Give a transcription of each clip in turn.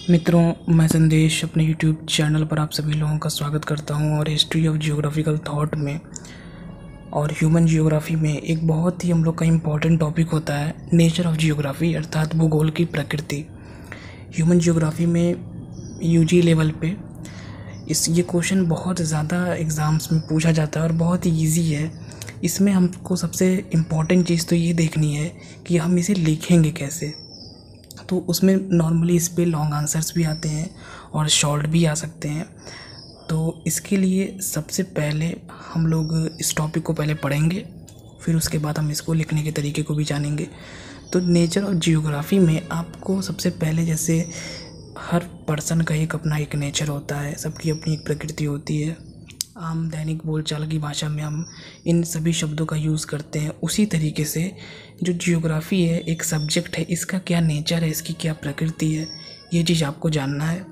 मित्रों, मैं संदेश अपने यूट्यूब चैनल पर आप सभी लोगों का स्वागत करता हूं और हिस्ट्री ऑफ जियोग्राफिकल थॉट में और ह्यूमन जियोग्राफी में एक बहुत ही हम लोग का इम्पॉर्टेंट टॉपिक होता है नेचर ऑफ जियोग्राफी, अर्थात भूगोल की प्रकृति। ह्यूमन जियोग्राफी में यूजी लेवल पे ये क्वेश्चन बहुत ज़्यादा एग्ज़ाम्स में पूछा जाता है और बहुत ही ईजी है। इसमें हमको सबसे इम्पॉर्टेंट चीज़ तो ये देखनी है कि हम इसे लिखेंगे कैसे। तो उसमें नॉर्मली इस पे लॉन्ग आंसर्स भी आते हैं और शॉर्ट भी आ सकते हैं। तो इसके लिए सबसे पहले हम लोग इस टॉपिक को पहले पढ़ेंगे, फिर उसके बाद हम इसको लिखने के तरीके को भी जानेंगे। तो नेचर और जियोग्राफी में आपको सबसे पहले, जैसे हर पर्सन का अपना एक नेचर होता है, सबकी अपनी एक प्रकृति होती है। आम दैनिक बोलचाल की भाषा में हम इन सभी शब्दों का यूज़ करते हैं। उसी तरीके से जो जियोग्राफी है, एक सब्जेक्ट है, इसका क्या नेचर है, इसकी क्या प्रकृति है, ये चीज़ आपको जानना है।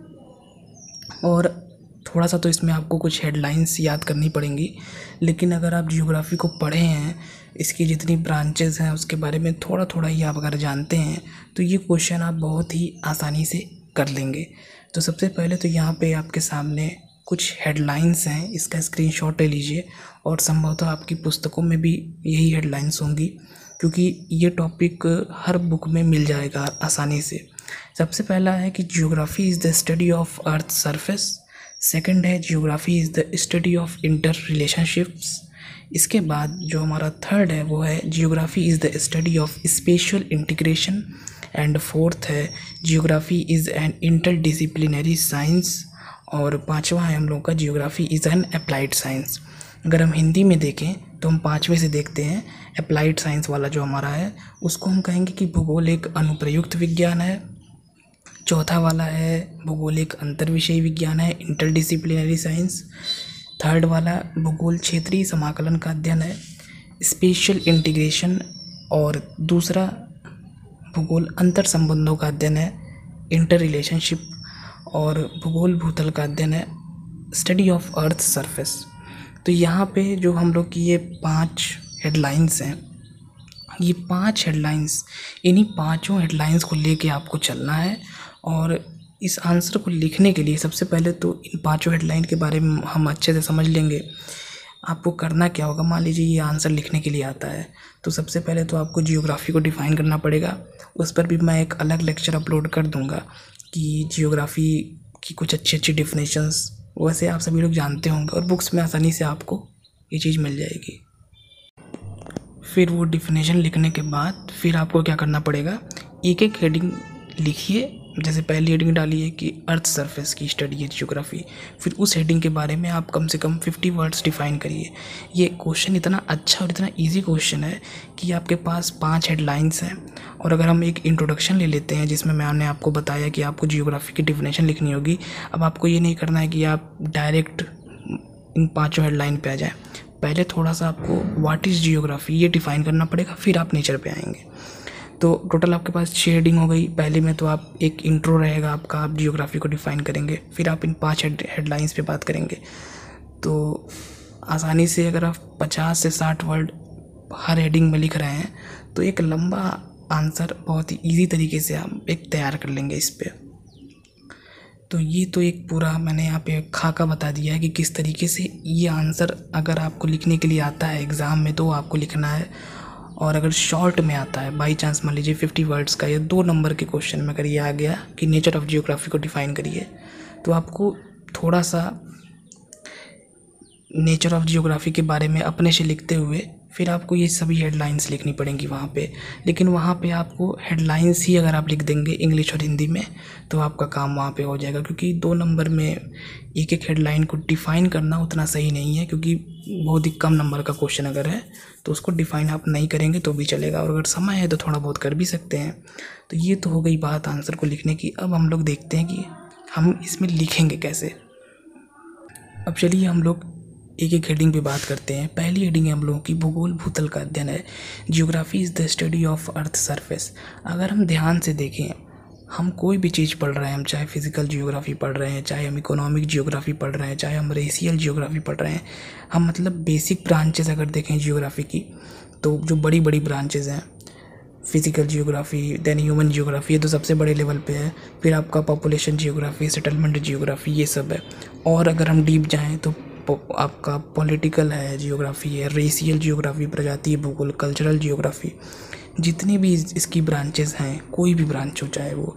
और थोड़ा सा तो इसमें आपको कुछ हेडलाइंस याद करनी पड़ेंगी, लेकिन अगर आप जियोग्राफी को पढ़े हैं, इसकी जितनी ब्रांचेस हैं उसके बारे में थोड़ा थोड़ा ही आप अगर जानते हैं, तो ये क्वेश्चन आप बहुत ही आसानी से कर लेंगे। तो सबसे पहले तो यहाँ पे आपके सामने कुछ हेडलाइंस हैं, इसका स्क्रीनशॉट ले लीजिए और संभवतः आपकी पुस्तकों में भी यही हेडलाइंस होंगी, क्योंकि ये टॉपिक हर बुक में मिल जाएगा आसानी से। सबसे पहला है कि geography is the study of earth surface. Second है geography is the study of inter relationships. इसके बाद जो हमारा थर्ड है वो है geography is the study of spatial integration. And fourth है geography is an interdisciplinary science. और पांचवा है हम लोग का geography is an applied science. अगर हम हिंदी में देखें तो हम पांचवे से देखते हैं, अप्लाइड साइंस वाला जो हमारा है उसको हम कहेंगे कि भूगोल एक अनुप्रयुक्त विज्ञान है। चौथा वाला है भूगोल एक अंतर्विषयी विज्ञान है, इंटरडिसिप्लिनरी साइंस। थर्ड वाला भूगोल क्षेत्रीय समाकलन का अध्ययन है, स्पेशियल इंटीग्रेशन। और दूसरा भूगोल अंतर संबंधों का अध्ययन है, इंटर रिलेशनशिप। और भूगोल भूतल का अध्ययन है, स्टडी ऑफ अर्थ सरफेस। तो यहाँ पे जो हम लोग की ये 5 हेडलाइंस हैं, ये 5 हेडलाइंस, इन्हीं पांचों हेडलाइंस को लेके आपको चलना है। और इस आंसर को लिखने के लिए सबसे पहले तो इन पांचों हेडलाइन के बारे में हम अच्छे से समझ लेंगे। आपको करना क्या होगा, मान लीजिए ये आंसर लिखने के लिए आता है, तो सबसे पहले तो आपको जियोग्राफी को डिफ़ाइन करना पड़ेगा। उस पर भी मैं एक अलग लेक्चर अपलोड कर दूँगा कि जियोग्राफी की कुछ अच्छी अच्छी डिफिनेशंस, वैसे आप सभी लोग जानते होंगे और बुक्स में आसानी से आपको ये चीज़ मिल जाएगी। फिर वो डिफिनेशन लिखने के बाद फिर आपको क्या करना पड़ेगा, एक एक हेडिंग लिखिए। जैसे पहली हेडिंग डालिए कि अर्थ सरफेस की स्टडी है जियोग्राफी, फिर उस हेडिंग के बारे में आप कम से कम 50 वर्ड्स डिफाइन करिए। ये क्वेश्चन इतना अच्छा और इतना इजी क्वेश्चन है कि आपके पास 5 हेडलाइंस हैं। और अगर हम एक इंट्रोडक्शन ले लेते हैं जिसमें मैंने आपको बताया कि आपको जियोग्राफी की डिफिनेशन लिखनी होगी। अब आपको ये नहीं करना है कि आप डायरेक्ट इन 5 हेडलाइन पे आ जाएं, पहले थोड़ा सा आपको व्हाट इज़ जियोग्राफी ये डिफ़ाइन करना पड़ेगा, फिर आप नेचर पे आएंगे। तो टोटल आपके पास 6 हेडिंग हो गई। पहले में तो आप एक इंट्रो रहेगा आपका, आप जियोग्राफी को डिफ़ाइन करेंगे, फिर आप इन 5 हेडलाइंस पे बात करेंगे। तो आसानी से अगर आप 50 से 60 वर्ड हर हेडिंग में लिख रहे हैं तो एक लंबा आंसर बहुत ही ईजी तरीके से आप एक तैयार कर लेंगे इस पर। तो ये तो एक पूरा मैंने यहाँ पे खाका बता दिया है कि किस तरीके से ये आंसर अगर आपको लिखने के लिए आता है एग्ज़ाम में तो आपको लिखना है। और अगर शॉर्ट में आता है, बाई चांस मान लीजिए 50 वर्ड्स का या 2 नंबर के क्वेश्चन में अगर ये आ गया कि नेचर ऑफ जियोग्राफी को डिफ़ाइन करिए, तो आपको थोड़ा सा नेचर ऑफ जियोग्राफी के बारे में अपने से लिखते हुए फिर आपको ये सभी हेडलाइंस लिखनी पड़ेंगी वहाँ पे। लेकिन वहाँ पे आपको हेडलाइंस ही अगर आप लिख देंगे इंग्लिश और हिंदी में तो आपका काम वहाँ पे हो जाएगा, क्योंकि 2 नंबर में एक एक हेडलाइन को डिफ़ाइन करना उतना सही नहीं है, क्योंकि बहुत ही कम नंबर का क्वेश्चन अगर है तो उसको डिफ़ाइन आप नहीं करेंगे तो भी चलेगा, और अगर समय है तो थोड़ा बहुत कर भी सकते हैं। तो ये तो हो गई बात आंसर को लिखने की। अब हम लोग देखते हैं कि हम इसमें लिखेंगे कैसे। अब चलिए हम लोग एक एक हेडिंग पे बात करते हैं। पहली हेडिंग है हम लोगों की भूगोल भूतल का अध्ययन है, geography is the study of earth surface. अगर हम ध्यान से देखें, हम कोई भी चीज़ पढ़ रहे हैं, हम चाहे फिज़िकल जियोग्राफी पढ़ रहे हैं, चाहे हम इकोनॉमिक जियोग्राफी पढ़ रहे हैं, चाहे हम रेशियल जियोग्राफी पढ़ रहे हैं, हम मतलब बेसिक ब्रांचेस अगर देखें जियोग्राफी की, तो जो बड़ी बड़ी ब्रांचेस हैं physical geography, then human geography, ये तो सबसे बड़े लेवल पे है। फिर आपका पॉपुलेशन जियोग्राफी, सेटलमेंट जियोग्राफी, ये सब है। और अगर हम डीप जाएँ तो आपका पॉलिटिकल है जियोग्राफी है, रेशियल जियोग्राफी, प्रजातीय भूगोल, कल्चरल जियोग्राफी, जितनी भी इसकी ब्रांचेस हैं, कोई भी ब्रांच हो, चाहे वो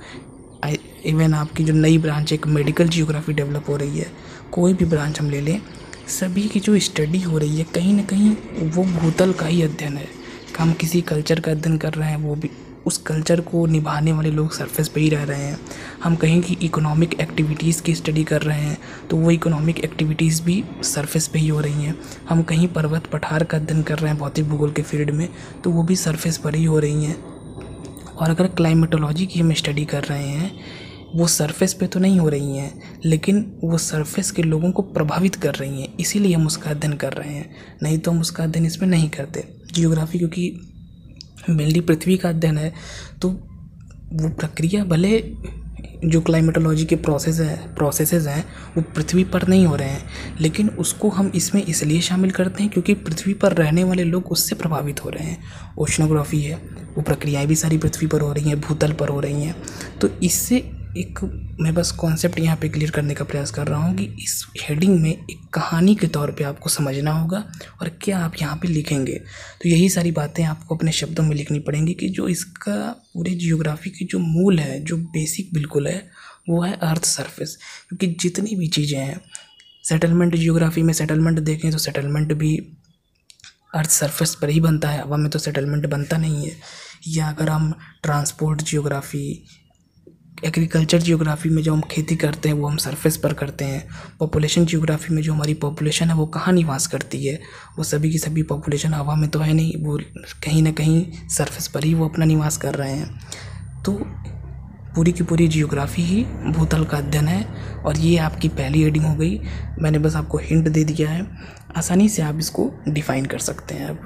इवन आपकी जो नई ब्रांच एक मेडिकल जियोग्राफी डेवलप हो रही है, कोई भी ब्रांच हम ले लें, सभी की जो स्टडी हो रही है कहीं ना कहीं वो भूतल का ही अध्ययन है। हम किसी कल्चर का अध्ययन कर रहे हैं, वो भी उस कल्चर को निभाने वाले लोग सरफेस पे ही रह रहे हैं। हम कहीं की इकोनॉमिक एक्टिविटीज़ की स्टडी कर रहे हैं तो वो इकोनॉमिक एक्टिविटीज़ भी सरफेस पे ही हो रही हैं। हम कहीं पर्वत पठार का अध्ययन कर रहे हैं भौतिक भूगोल के फील्ड में, तो वो भी सरफेस पर ही हो रही हैं। और अगर क्लाइमेटोलॉजी की हम स्टडी कर रहे हैं, वो सरफेस पे तो नहीं हो रही हैं, लेकिन वो सरफेस के लोगों को प्रभावित कर रही हैं, इसीलिए हम उसका अध्ययन कर रहे हैं। नहीं तो हम उसका अध्ययन इसमें नहीं करते। जियोग्राफी क्योंकि मेनली पृथ्वी का अध्ययन है, तो वो प्रक्रिया भले जो क्लाइमेटोलॉजी के प्रोसेसेस हैं वो पृथ्वी पर नहीं हो रहे हैं, लेकिन उसको हम इसमें इसलिए शामिल करते हैं क्योंकि पृथ्वी पर रहने वाले लोग उससे प्रभावित हो रहे हैं। ओशनोग्राफी है, वो प्रक्रियाएं भी सारी पृथ्वी पर हो रही हैं, भूतल पर हो रही हैं। तो इससे एक मैं बस कॉन्सेप्ट यहाँ पे क्लियर करने का प्रयास कर रहा हूँ कि इस हेडिंग में एक कहानी के तौर पे आपको समझना होगा और क्या आप यहाँ पे लिखेंगे। तो यही सारी बातें आपको अपने शब्दों में लिखनी पड़ेंगी कि जो इसका पूरे जियोग्राफी की जो मूल है, जो बेसिक बिल्कुल है, वो है अर्थ सरफेस। क्योंकि जितनी भी चीज़ें हैं, सेटलमेंट जियोग्राफी में सेटलमेंट देखें तो सेटलमेंट भी अर्थ सरफेस पर ही बनता है, हवा में तो सेटलमेंट बनता नहीं है। या अगर हम ट्रांसपोर्ट जियोग्राफी, एग्रीकल्चर जियोग्राफी में जो हम खेती करते हैं वो हम सरफेस पर करते हैं। पॉपुलेशन जियोग्राफी में जो हमारी पॉपुलेशन है वो कहाँ निवास करती है, वो सभी की सभी पॉपुलेशन हवा में तो है नहीं, वो कहीं ना कहीं सरफेस पर ही वो अपना निवास कर रहे हैं। तो पूरी की पूरी जियोग्राफी ही भूतल का अध्ययन है। और ये आपकी पहली हेडिंग हो गई। मैंने बस आपको हिंट दे दिया है, आसानी से आप इसको डिफ़ाइन कर सकते हैं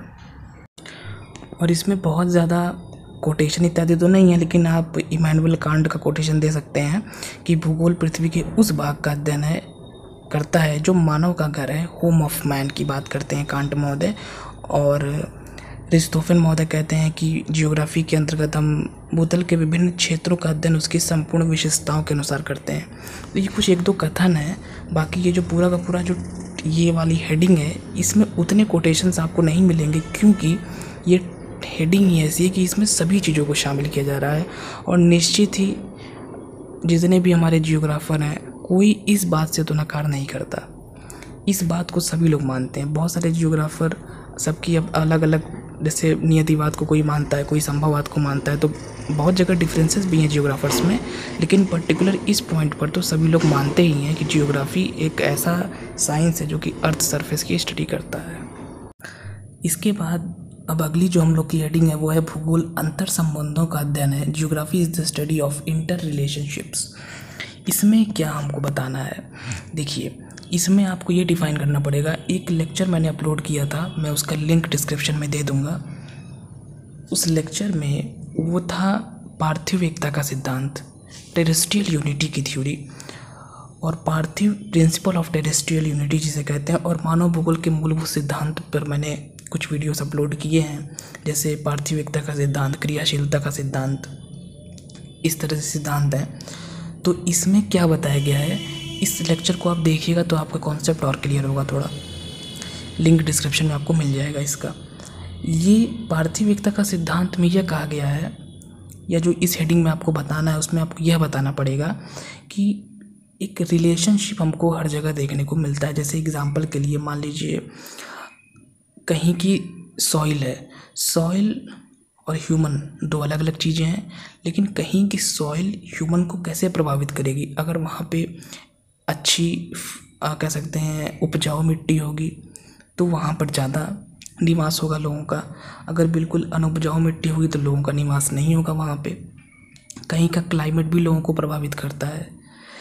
अब। और इसमें बहुत ज़्यादा कोटेशन इत्यादि तो नहीं है, लेकिन आप इमैनुअल कांट का कोटेशन दे सकते हैं कि भूगोल पृथ्वी के उस भाग का अध्ययन करता है जो मानव का घर है, होम ऑफ मैन की बात करते हैं कांट महोदय। और अरिस्टोफेन महोदय कहते हैं कि जियोग्राफी के अंतर्गत हम भूतल के विभिन्न क्षेत्रों का अध्ययन उसकी संपूर्ण विशेषताओं के अनुसार करते हैं। तो ये कुछ एक दो कथन है, बाकी ये जो पूरा का पूरा जो ये वाली हेडिंग है, इसमें उतने कोटेशंस आपको नहीं मिलेंगे, क्योंकि ये हेडिंग ही ऐसी है कि इसमें सभी चीज़ों को शामिल किया जा रहा है। और निश्चित ही जितने भी हमारे जियोग्राफर हैं, कोई इस बात से तो नकार नहीं करता, इस बात को सभी लोग मानते हैं। बहुत सारे जियोग्राफर, सबकी अब अलग अलग, जैसे नियतिवाद को कोई मानता है, कोई संभववाद को मानता है, तो बहुत जगह डिफरेंसेस भी हैं जियोग्राफर्स में। लेकिन पर्टिकुलर इस पॉइंट पर तो सभी लोग मानते ही हैं कि जियोग्राफी एक ऐसा साइंस है जो कि अर्थ सरफेस की स्टडी करता है। इसके बाद अब अगली जो हम लोग की हेडिंग है वो है भूगोल अंतर संबंधों का अध्ययन है। Geography is the study of inter relationships. इसमें क्या हमको बताना है, देखिए इसमें आपको ये डिफ़ाइन करना पड़ेगा। एक लेक्चर मैंने अपलोड किया था, मैं उसका लिंक डिस्क्रिप्शन में दे दूँगा। उस लेक्चर में वो था पार्थिव एकता का सिद्धांत, टेरेस्ट्रियल यूनिटी की थ्योरी, और पार्थिव प्रिंसिपल ऑफ टेरेस्ट्रियल यूनिटी जिसे कहते हैं, और मानव भूगोल के मूलभूत सिद्धांत पर मैंने कुछ वीडियोस अपलोड किए हैं, जैसे पार्थिव एकता का सिद्धांत, क्रियाशीलता का सिद्धांत, इस तरह से सिद्धांत हैं। तो इसमें क्या बताया गया है, इस लेक्चर को आप देखिएगा तो आपका कॉन्सेप्ट और क्लियर होगा थोड़ा। लिंक डिस्क्रिप्शन में आपको मिल जाएगा इसका। ये पार्थिव एकता का सिद्धांत में यह कहा गया है, या जो इस हेडिंग में आपको बताना है उसमें आपको यह बताना पड़ेगा कि एक रिलेशनशिप हमको हर जगह देखने को मिलता है। जैसे एग्जांपल के लिए मान लीजिए कहीं की सॉइल है, सॉइल और ह्यूमन दो अलग अलग चीज़ें हैं, लेकिन कहीं की सॉइल ह्यूमन को कैसे प्रभावित करेगी। अगर वहाँ पे अच्छी कह सकते हैं उपजाऊ मिट्टी होगी तो वहाँ पर ज़्यादा निवास होगा लोगों का। अगर बिल्कुल अनउपजाऊ मिट्टी होगी तो लोगों का निवास नहीं होगा वहाँ पे। कहीं का क्लाइमेट भी लोगों को प्रभावित करता है,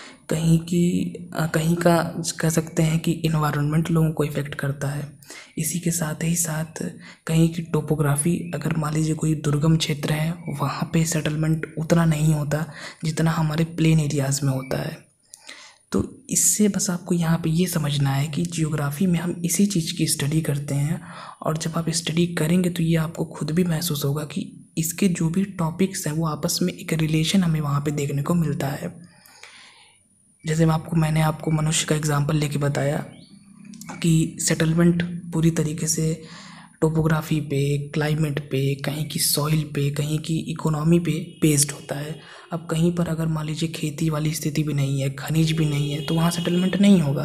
कहीं का कह सकते हैं कि इन्वायरमेंट लोगों को इफ़ेक्ट करता है। इसी के साथ ही साथ कहीं की टोपोग्राफी, अगर मान लीजिए कोई दुर्गम क्षेत्र है, वहाँ पे सेटलमेंट उतना नहीं होता जितना हमारे प्लेन एरियाज़ में होता है। तो इससे बस आपको यहाँ पे ये समझना है कि जियोग्राफी में हम इसी चीज़ की स्टडी करते हैं, और जब आप स्टडी करेंगे तो ये आपको खुद भी महसूस होगा कि इसके जो भी टॉपिक्स हैं वो आपस में एक रिलेशन हमें वहाँ पे देखने को मिलता है। जैसे मैंने आपको मनुष्य का एग्जांपल लेके बताया कि सेटलमेंट पूरी तरीके से टोपोग्राफी पे, क्लाइमेट पे, कहीं की सॉइल पे, कहीं की इकोनॉमी पे बेस्ड होता है। अब कहीं पर अगर मान लीजिए खेती वाली स्थिति भी नहीं है, खनिज भी नहीं है, तो वहाँ सेटलमेंट नहीं होगा।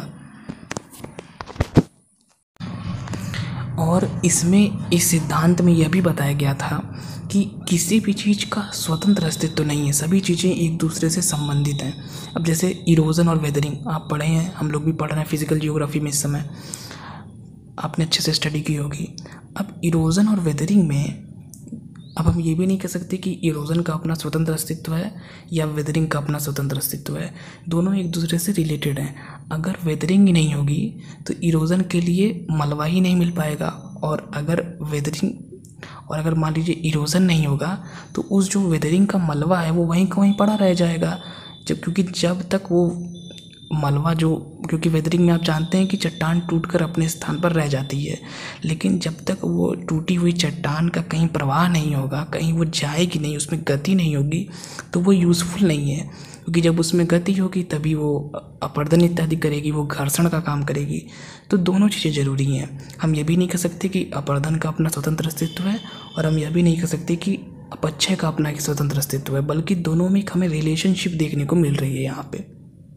और इसमें इस सिद्धांत में यह भी बताया गया था कि किसी भी चीज़ का स्वतंत्र अस्तित्व तो नहीं है, सभी चीज़ें एक दूसरे से संबंधित हैं। अब जैसे इरोजन और वेदरिंग आप पढ़े हैं, हम लोग भी पढ़ रहे हैं फिजिकल जियोग्राफी में इस समय, आपने अच्छे से स्टडी की होगी। अब इरोजन और वेदरिंग में अब हम ये भी नहीं कह सकते कि इरोजन का अपना स्वतंत्र अस्तित्व है या वेदरिंग का अपना स्वतंत्र अस्तित्व है, दोनों एक दूसरे से रिलेटेड हैं। अगर वेदरिंग ही नहीं होगी तो इरोजन के लिए मलबा ही नहीं मिल पाएगा, और अगर मान लीजिए इरोजन नहीं होगा तो उस जो वेदरिंग का मलबा है वो वहीं का वहीं पड़ा रह जाएगा। क्योंकि जब तक वो मलबा क्योंकि वेदरिंग में आप जानते हैं कि चट्टान टूटकर अपने स्थान पर रह जाती है, लेकिन जब तक वो टूटी हुई चट्टान का कहीं प्रवाह नहीं होगा, कहीं वो जाएगी नहीं, उसमें गति नहीं होगी, तो वो यूज़फुल नहीं है। क्योंकि जब उसमें गति होगी तभी वो अपरदन इत्यादि करेगी, वो घर्षण का काम करेगी। तो दोनों चीज़ें ज़रूरी हैं। हम ये भी नहीं कह सकते कि अपरदन का अपना स्वतंत्र अस्तित्व है, और हम यह भी नहीं कह सकते कि अपक्षय का अपना एक स्वतंत्र अस्तित्व है, बल्कि दोनों में एक हमें रिलेशनशिप देखने को मिल रही है यहाँ पे।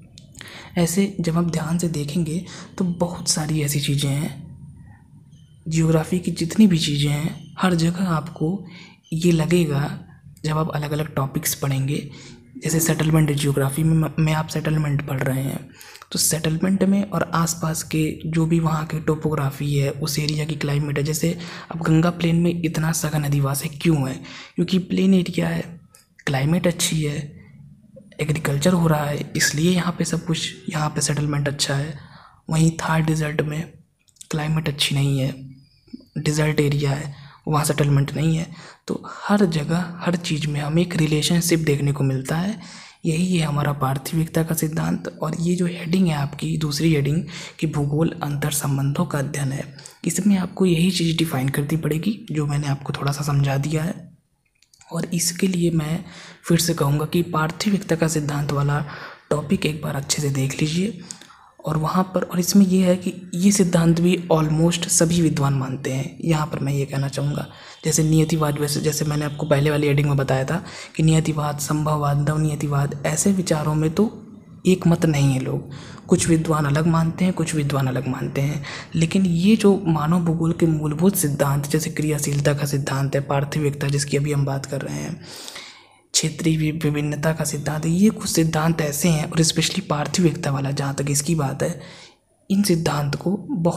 ऐसे जब आप ध्यान से देखेंगे तो बहुत सारी ऐसी चीज़ें हैं, जियोग्राफी की जितनी भी चीज़ें हैं, हर जगह आपको ये लगेगा जब आप अलग अलग टॉपिक्स पढ़ेंगे। जैसे सेटलमेंट जियोग्राफी में आप सेटलमेंट पढ़ रहे हैं, तो सेटलमेंट में और आसपास के जो भी वहाँ के टोपोग्राफी है, उस एरिया की क्लाइमेट है। जैसे अब गंगा प्लेन में इतना सघन अधिवास है, क्यों है? क्योंकि प्लेन एरिया है, क्लाइमेट अच्छी है, एग्रीकल्चर हो रहा है, इसलिए यहाँ पे सब कुछ, यहाँ पे सेटलमेंट अच्छा है। वहीं थार डिज़र्ट में क्लाइमेट अच्छी नहीं है, डिज़र्ट एरिया है, वहाँ सेटलमेंट नहीं है। तो हर जगह हर चीज़ में हमें एक रिलेशनशिप देखने को मिलता है। यही है हमारा पार्थिविकता का सिद्धांत। और ये जो हेडिंग है आपकी, दूसरी हेडिंग कि भूगोल अंतर संबंधों का अध्ययन है, इसमें आपको यही चीज़ डिफाइन करनी पड़ेगी जो मैंने आपको थोड़ा सा समझा दिया है। और इसके लिए मैं फिर से कहूँगा कि पार्थिविकता का सिद्धांत वाला टॉपिक एक बार अच्छे से देख लीजिए। और वहाँ पर, और इसमें यह है कि ये सिद्धांत भी ऑलमोस्ट सभी विद्वान मानते हैं। यहाँ पर मैं ये कहना चाहूँगा, जैसे नियतिवाद, जैसे मैंने आपको पहले वाली हेडिंग में बताया था कि नियतिवाद, संभववाद, नवनियतिवाद, ऐसे विचारों में तो एक मत नहीं है लोग। कुछ विद्वान अलग मानते हैं, कुछ विद्वान अलग मानते हैं। लेकिन ये जो मानव भूगोल के मूलभूत सिद्धांत, जैसे क्रियाशीलता का सिद्धांत है, पार्थिविकता जिसकी अभी हम बात कर रहे हैं, क्षेत्रीय विभिन्नता का सिद्धांत है, ये कुछ सिद्धांत ऐसे हैं, और स्पेशली पार्थिविकता वाला जहाँ तक इसकी बात है, इन सिद्धांत को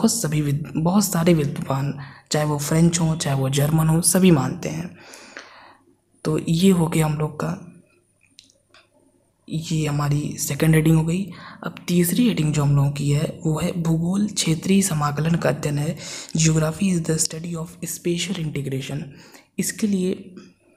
बहुत सारे विद्वान, चाहे वो फ्रेंच हों, चाहे वो जर्मन हो, सभी मानते हैं। तो ये हो गया हम लोग का, ये हमारी सेकंड हेडिंग हो गई। अब तीसरी हेडिंग जो हम लोगों की है वो है भूगोल क्षेत्रीय समाकलन का अध्ययन है। Geography is the study of spatial integration. इसके लिए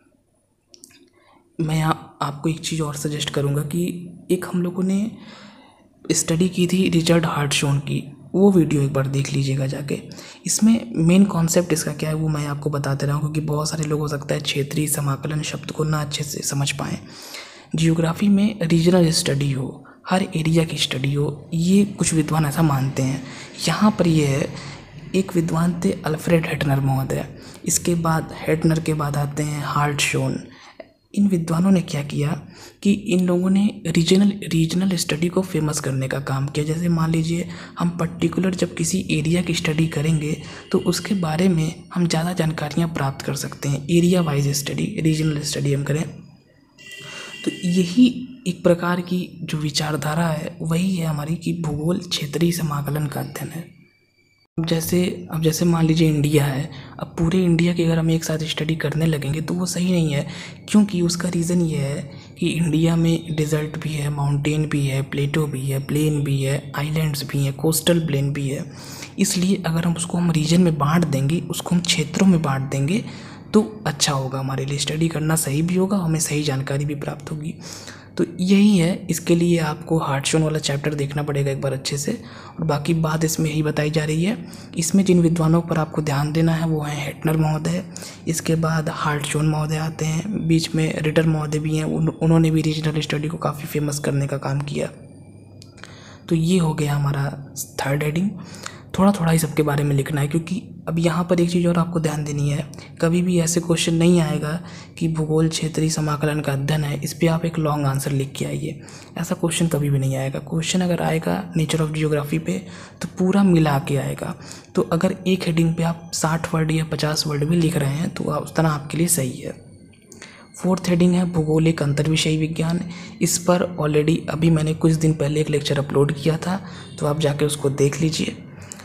मैं आपको एक चीज़ और सजेस्ट करूँगा कि एक हम लोगों ने स्टडी की थी रिचर्ड हार्टशॉन की, वो वीडियो एक बार देख लीजिएगा जाके। इसमें मेन कॉन्सेप्ट इसका क्या है वो मैं आपको बताते रहा हूँ, क्योंकि बहुत सारे लोग हो सकता है क्षेत्रीय समाकलन शब्द को ना अच्छे से समझ पाएँ। जियोग्राफी में रीजनल स्टडी हो, हर एरिया की स्टडी हो, ये कुछ विद्वान ऐसा मानते हैं। यहाँ पर ये है, एक विद्वान थे अल्फ्रेड हेटनर महोदय, इसके बाद हेटनर के बाद आते हैं हार्टशॉन। इन विद्वानों ने क्या किया कि इन लोगों ने रीजनल स्टडी को फेमस करने का काम किया। जैसे मान लीजिए हम पर्टिकुलर जब किसी एरिया की स्टडी करेंगे तो उसके बारे में हम ज़्यादा जानकारियाँ प्राप्त कर सकते हैं। Area wise study, regional study हम करें तो यही एक प्रकार की जो विचारधारा है वही है हमारी कि भूगोल क्षेत्रीय समाकलन का अध्ययन है। अब जैसे मान लीजिए इंडिया है, अब पूरे इंडिया की अगर हम एक साथ स्टडी करने लगेंगे तो वो सही नहीं है, क्योंकि उसका रीज़न ये है कि इंडिया में डिज़र्ट भी है, माउंटेन भी है, प्लेटो भी है, प्लेन भी है, आइलैंड्स भी हैं, कोस्टल प्लेन भी है। इसलिए अगर हम रीजन में बांट देंगे, उसको हम क्षेत्रों में बांट देंगे तो अच्छा होगा, हमारे लिए स्टडी करना सही भी होगा, हमें सही जानकारी भी प्राप्त होगी। तो यही है, इसके लिए आपको हार्टशोन वाला चैप्टर देखना पड़ेगा एक बार अच्छे से, और बाकी बात इसमें यही बताई जा रही है। इसमें जिन विद्वानों पर आपको ध्यान देना है वो हैं हेटनर महोदय, इसके बाद हार्टशोन महोदय आते हैं, बीच में रिटर महोदय भी हैं, उन्होंने भी रीजनल स्टडी को काफ़ी फेमस करने का काम किया। तो ये हो गया हमारा थर्ड हेडिंग। थोड़ा थोड़ा ही सबके बारे में लिखना है, क्योंकि अब यहाँ पर एक चीज़ और आपको ध्यान देनी है, कभी भी ऐसे क्वेश्चन नहीं आएगा कि भूगोल क्षेत्रीय समाकलन का अध्ययन है, इस पर आप एक लॉन्ग आंसर लिख के आइए, ऐसा क्वेश्चन कभी भी नहीं आएगा। क्वेश्चन अगर आएगा नेचर ऑफ जियोग्राफी पे तो पूरा मिला के आएगा। तो अगर एक हेडिंग पे आप 60 वर्ड या 50 वर्ड भी लिख रहे हैं तो उस तरह आपके लिए सही है। फोर्थ हेडिंग है भूगोलिक अंतर्विषयी विज्ञान। इस पर ऑलरेडी अभी मैंने कुछ दिन पहले एक लेक्चर अपलोड किया था, तो आप जाके उसको देख लीजिए।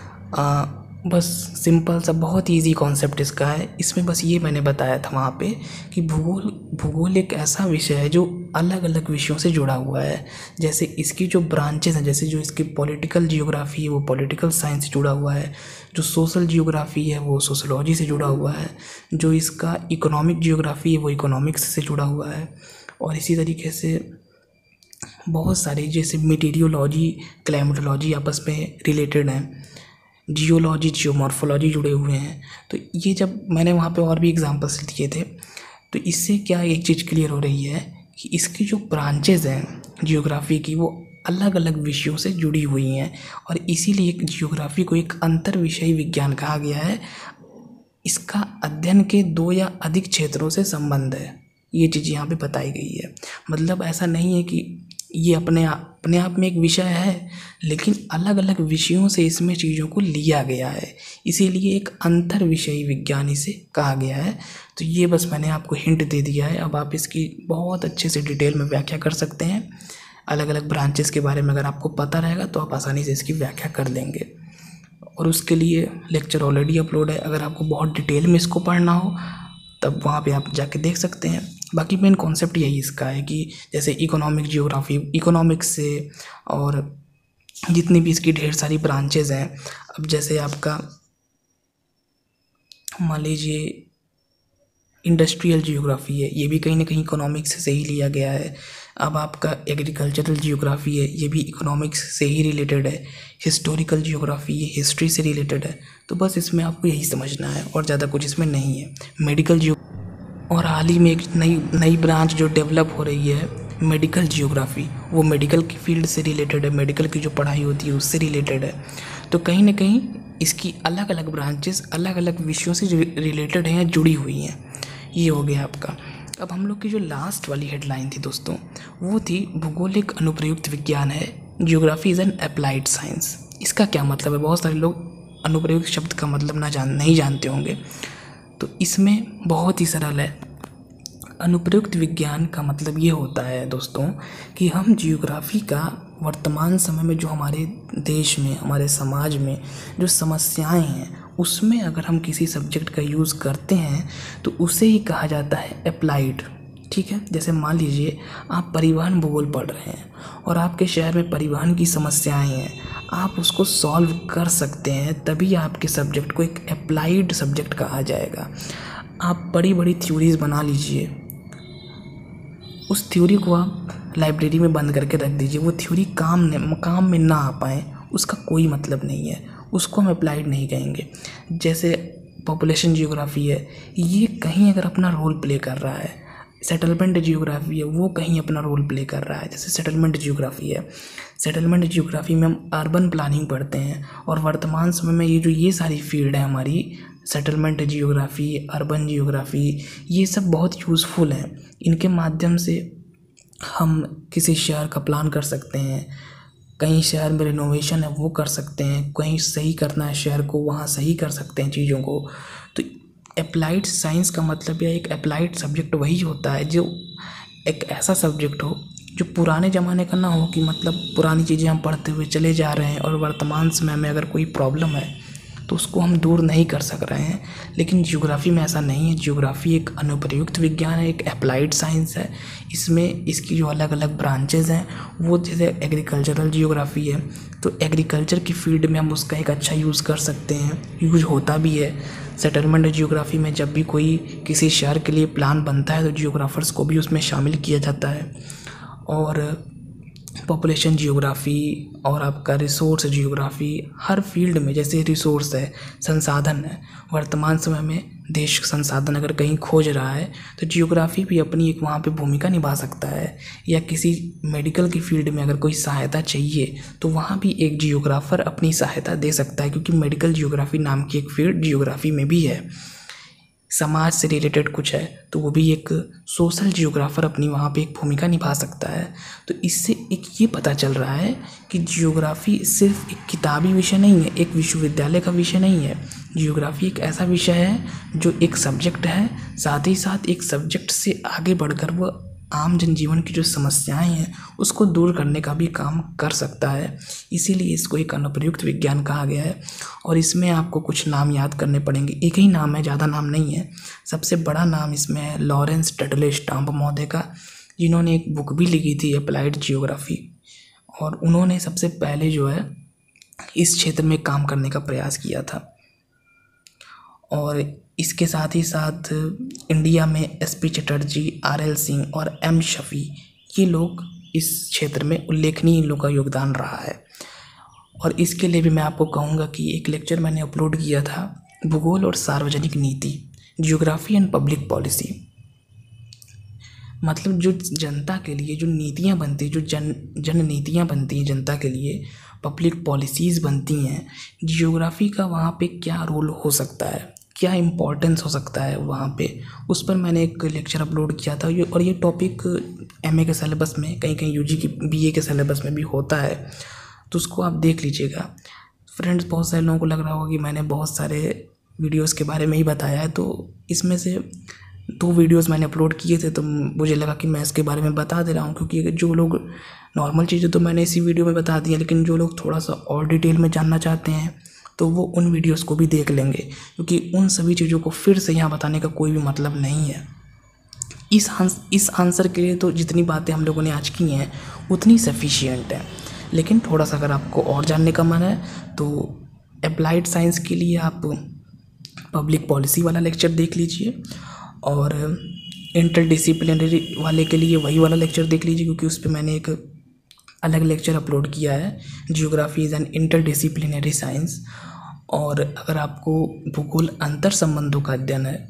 बस सिंपल सा बहुत इजी कॉन्सेप्ट इसका है। इसमें बस ये मैंने बताया था वहाँ पे कि भूगोल एक ऐसा विषय है जो अलग अलग विषयों से जुड़ा हुआ है। जैसे इसकी जो ब्रांचेस हैं, जैसे जो इसकी पॉलिटिकल जियोग्राफी है वो पॉलिटिकल साइंस से जुड़ा हुआ है, जो सोशल जियोग्राफी है वो सोशोलॉजी से जुड़ा हुआ है, जो इसका इकोनॉमिक जियोग्राफी है वो इकोनॉमिक्स से जुड़ा हुआ है, और इसी तरीके से बहुत सारे जैसे मीटीरियोलॉजी, क्लाइमेटोलॉजी आपस में रिलेटेड हैं, जियोलॉजी, जियोमॉर्फोलॉजी जुड़े हुए हैं। तो ये जब मैंने वहाँ पे और भी एग्जांपल्स दिए थे, तो इससे क्या एक चीज़ क्लियर हो रही है कि इसकी जो ब्रांचेज हैं जियोग्राफी की वो अलग अलग विषयों से जुड़ी हुई हैं, और इसीलिए जियोग्राफी को एक अंतर विषयी विज्ञान कहा गया है। इसका अध्ययन के 2 या अधिक क्षेत्रों से संबंध है, ये चीज़ यहाँ पे बताई गई है। मतलब ऐसा नहीं है कि ये अपने आप में एक विषय है, लेकिन अलग अलग विषयों से इसमें चीज़ों को लिया गया है, इसीलिए एक अंतर विषयी विज्ञान इसे कहा गया है। तो ये बस मैंने आपको हिंट दे दिया है, अब आप इसकी बहुत अच्छे से डिटेल में व्याख्या कर सकते हैं। अलग अलग ब्रांचेस के बारे में अगर आपको पता रहेगा तो आप आसानी से इसकी व्याख्या कर लेंगे, और उसके लिए लेक्चर ऑलरेडी अपलोड है। अगर आपको बहुत डिटेल में इसको पढ़ना हो तब वहाँ पे आप जाके देख सकते हैं। बाकी मेन कॉन्सेप्ट यही इसका है कि जैसे इकोनॉमिक जियोग्राफी, इकोनॉमिक्स से, और जितनी भी इसकी ढेर सारी ब्रांचेज हैं। अब जैसे आपका मान लीजिए इंडस्ट्रियल जियोग्राफी है, ये भी कहीं ना कहीं इकोनॉमिक्स से ही लिया गया है। अब आपका एग्रीकल्चरल जियोग्राफी है, ये भी इकोनॉमिक्स से ही रिलेटेड है। हिस्टोरिकल जियोग्राफी, ये हिस्ट्री से रिलेटेड है। तो बस इसमें आपको यही समझना है और ज़्यादा कुछ इसमें नहीं है। मेडिकल जियो और हाल ही में एक नई ब्रांच जो डेवलप हो रही है मेडिकल जियोग्राफी, वो मेडिकल की फील्ड से रिलेटेड है, मेडिकल की जो पढ़ाई होती है उससे रिलेटेड है। तो कहीं ना कहीं इसकी अलग अलग ब्रांचेस अलग अलग विषयों से रिलेटेड हैं, जुड़ी हुई हैं। ये हो गया आपका। अब हम लोग की जो लास्ट वाली हेडलाइन थी दोस्तों, वो थी भूगोलिक अनुप्रयुक्त विज्ञान है, geography is an applied science. इसका क्या मतलब है? बहुत सारे लोग अनुप्रयुक्त शब्द का मतलब नहीं जानते होंगे। तो इसमें बहुत ही सरल है। अनुप्रयुक्त विज्ञान का मतलब ये होता है दोस्तों कि हम जियोग्राफी का वर्तमान समय में जो हमारे देश में, हमारे समाज में जो समस्याएं हैं, उसमें अगर हम किसी सब्जेक्ट का यूज़ करते हैं तो उसे ही कहा जाता है अप्लाइड। ठीक है, जैसे मान लीजिए आप परिवहन भूगोल पढ़ रहे हैं और आपके शहर में परिवहन की समस्याएं हैं, आप उसको सॉल्व कर सकते हैं, तभी आपके सब्जेक्ट को एक अप्लाइड सब्जेक्ट कहा जाएगा। आप बड़ी बड़ी थ्योरीज बना लीजिए, उस थ्योरी को आप लाइब्रेरी में बंद करके रख दीजिए, वो थ्योरी काम में ना आ पाए, उसका कोई मतलब नहीं है, उसको हम अप्लाइड नहीं कहेंगे। जैसे पॉपुलेशन जियोग्राफी है, ये कहीं अगर अपना रोल प्ले कर रहा है। सेटलमेंट जियोग्राफी है, वो कहीं अपना रोल प्ले कर रहा है। जैसे सेटलमेंट जियोग्राफी है, सेटलमेंट जियोग्राफी में हम अर्बन प्लानिंग पढ़ते हैं, और वर्तमान समय में ये सारी फील्ड है हमारी, सेटलमेंट जियोग्राफी, अर्बन जियोग्राफी, ये सब बहुत यूज़फुल हैं। इनके माध्यम से हम किसी शहर का प्लान कर सकते हैं, कहीं शहर में रिनोवेशन है वो कर सकते हैं, कहीं सही करना है शहर को वहाँ सही कर सकते हैं चीज़ों को। तो अप्लाइड साइंस का मतलब या एक अप्लाइड सब्जेक्ट वही होता है जो एक ऐसा सब्जेक्ट हो जो पुराने ज़माने का ना हो, कि मतलब पुरानी चीज़ें हम पढ़ते हुए चले जा रहे हैं और वर्तमान समय में अगर कोई प्रॉब्लम है तो उसको हम दूर नहीं कर सक रहे हैं। लेकिन जियोग्राफी में ऐसा नहीं है। जियोग्राफी एक अनुप्रयुक्त विज्ञान है, एक अप्लाइड साइंस है। इसमें इसकी जो अलग अलग ब्रांचेज हैं, वो जैसे एग्रीकल्चरल जियोग्राफी है, तो एग्रीकल्चर की फील्ड में हम उसका एक अच्छा यूज़ कर सकते हैं, यूज होता भी है। सेटलमेंट जियोग्राफी में जब भी कोई किसी शहर के लिए प्लान बनता है तो जियोग्राफर्स को भी उसमें शामिल किया जाता है। और पॉपुलेशन जियोग्राफी और आपका रिसोर्स जियोग्राफी, हर फील्ड में जैसे रिसोर्स है, संसाधन है, वर्तमान समय में देश संसाधन अगर कहीं खोज रहा है तो जियोग्राफी भी अपनी एक वहाँ पे भूमिका निभा सकता है। या किसी मेडिकल की फील्ड में अगर कोई सहायता चाहिए तो वहाँ भी एक जियोग्राफर अपनी सहायता दे सकता है, क्योंकि मेडिकल जियोग्राफी नाम की एक फील्ड जियोग्राफी में भी है। समाज से रिलेटेड कुछ है तो वो भी एक सोशल जियोग्राफर अपनी वहाँ पे एक भूमिका निभा सकता है। तो इससे एक ये पता चल रहा है कि जियोग्राफी सिर्फ एक किताबी विषय नहीं है, एक विश्वविद्यालय का विषय नहीं है। जियोग्राफी एक ऐसा विषय है जो एक सब्जेक्ट है, साथ ही साथ एक सब्जेक्ट से आगे बढ़कर वो आम जनजीवन की जो समस्याएं हैं उसको दूर करने का भी काम कर सकता है। इसीलिए इसको एक अनुप्रयुक्त विज्ञान कहा गया है। और इसमें आपको कुछ नाम याद करने पड़ेंगे, एक ही नाम है, ज़्यादा नाम नहीं है। सबसे बड़ा नाम इसमें है लॉरेंस डडले स्टाम्प महोदय का, जिन्होंने एक बुक भी लिखी थी अप्लाइड जियोग्राफी, और उन्होंने सबसे पहले जो है इस क्षेत्र में काम करने का प्रयास किया था। और इसके साथ ही साथ इंडिया में एसपी चटर्जी, आरएल सिंह और एम शफी, ये लोग इस क्षेत्र में उल्लेखनीय इन लोग का योगदान रहा है। और इसके लिए भी मैं आपको कहूँगा कि एक लेक्चर मैंने अपलोड किया था, भूगोल और सार्वजनिक नीति, जियोग्राफी एंड पब्लिक पॉलिसी। मतलब जो जनता के लिए जो नीतियाँ बनती हैं, जो जन नीतियाँ बनती हैं जनता के लिए, पब्लिक पॉलिसीज़ बनती हैं, जियोग्राफी का वहाँ पे क्या रोल हो सकता है, क्या इम्पोर्टेंस हो सकता है वहाँ पे, उस पर मैंने एक लेक्चर अपलोड किया था। और ये टॉपिक एमए के सिलेबस में, कहीं कहीं यूजी की बीए के सिलेबस में भी होता है, तो उसको आप देख लीजिएगा। फ्रेंड्स, बहुत सारे लोगों को लग रहा होगा कि मैंने बहुत सारे वीडियोज़ के बारे में ही बताया है, तो इसमें से 2 वीडियोज़ मैंने अपलोड किए थे, तो मुझे लगा कि मैं इसके बारे में बता दे रहा हूँ, क्योंकि जो लोग नॉर्मल चीज़ें तो मैंने इसी वीडियो में बता दी हैं, लेकिन जो लोग थोड़ा सा और डिटेल में जानना चाहते हैं तो वो उन वीडियोस को भी देख लेंगे, क्योंकि उन सभी चीज़ों को फिर से यहाँ बताने का कोई भी मतलब नहीं है। इस आंसर के लिए तो जितनी बातें हम लोगों ने आज की हैं उतनी सफिशिएंट है। लेकिन थोड़ा सा अगर आपको और जानने का मन है तो अप्लाइड साइंस के लिए आप पब्लिक पॉलिसी वाला लेक्चर देख लीजिए, और इंटरडिसिप्लिनरी वाले के लिए वही वाला लेक्चर देख लीजिए, क्योंकि उस पर मैंने एक अलग लेक्चर अपलोड किया है, geography is an interdisciplinary science. और अगर आपको भूगोल अंतर संबंधों का अध्ययन है,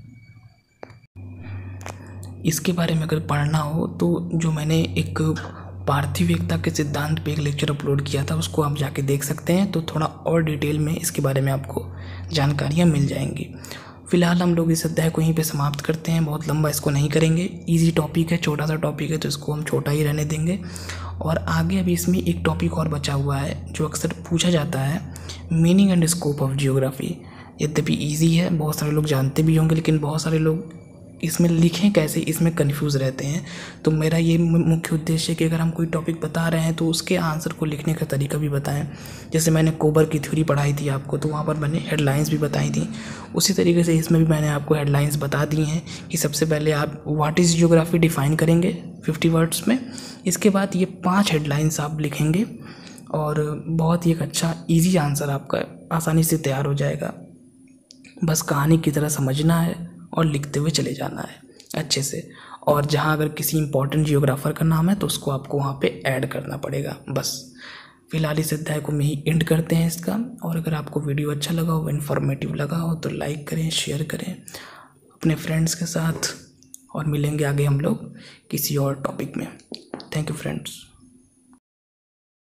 इसके बारे में अगर पढ़ना हो तो जो मैंने एक पार्थिव एकता के सिद्धांत पे एक लेक्चर अपलोड किया था, उसको आप जाके देख सकते हैं, तो थोड़ा और डिटेल में इसके बारे में आपको जानकारियाँ मिल जाएंगी। फ़िलहाल हम लोग इस अध्याय को यहीं पे समाप्त करते हैं, बहुत लंबा इसको नहीं करेंगे। इजी टॉपिक है, छोटा सा टॉपिक है, तो इसको हम छोटा ही रहने देंगे। और आगे अभी इसमें एक टॉपिक और बचा हुआ है जो अक्सर पूछा जाता है, meaning and scope of geography. यद्यपि ईजी है, बहुत सारे लोग जानते भी होंगे, लेकिन बहुत सारे लोग इसमें लिखें कैसे, इसमें कंफ्यूज रहते हैं। तो मेरा ये मुख्य उद्देश्य है कि अगर हम कोई टॉपिक बता रहे हैं तो उसके आंसर को लिखने का तरीका भी बताएं। जैसे मैंने कोबर की थ्योरी पढ़ाई थी आपको, तो वहाँ पर मैंने हेडलाइंस भी बताई थी, उसी तरीके से इसमें भी मैंने आपको हेडलाइंस बता दी हैं कि सबसे पहले आप व्हाट इज़ जियोग्राफी डिफाइन करेंगे 50 वर्ड्स में। इसके बाद ये 5 हेडलाइंस आप लिखेंगे और बहुत ही एक अच्छा ईजी आंसर आपका आसानी से तैयार हो जाएगा। बस कहानी की तरह समझना है और लिखते हुए चले जाना है अच्छे से। और जहाँ अगर किसी इंपॉर्टेंट जियोग्राफर का नाम है तो उसको आपको वहाँ पे ऐड करना पड़ेगा। बस फिलहाल इस अध्याय को मैं ही एंड करते हैं इसका। और अगर आपको वीडियो अच्छा लगा हो, इन्फॉर्मेटिव लगा हो, तो लाइक करें, शेयर करें अपने फ्रेंड्स के साथ, और मिलेंगे आगे हम लोग किसी और टॉपिक में। Thank you friends.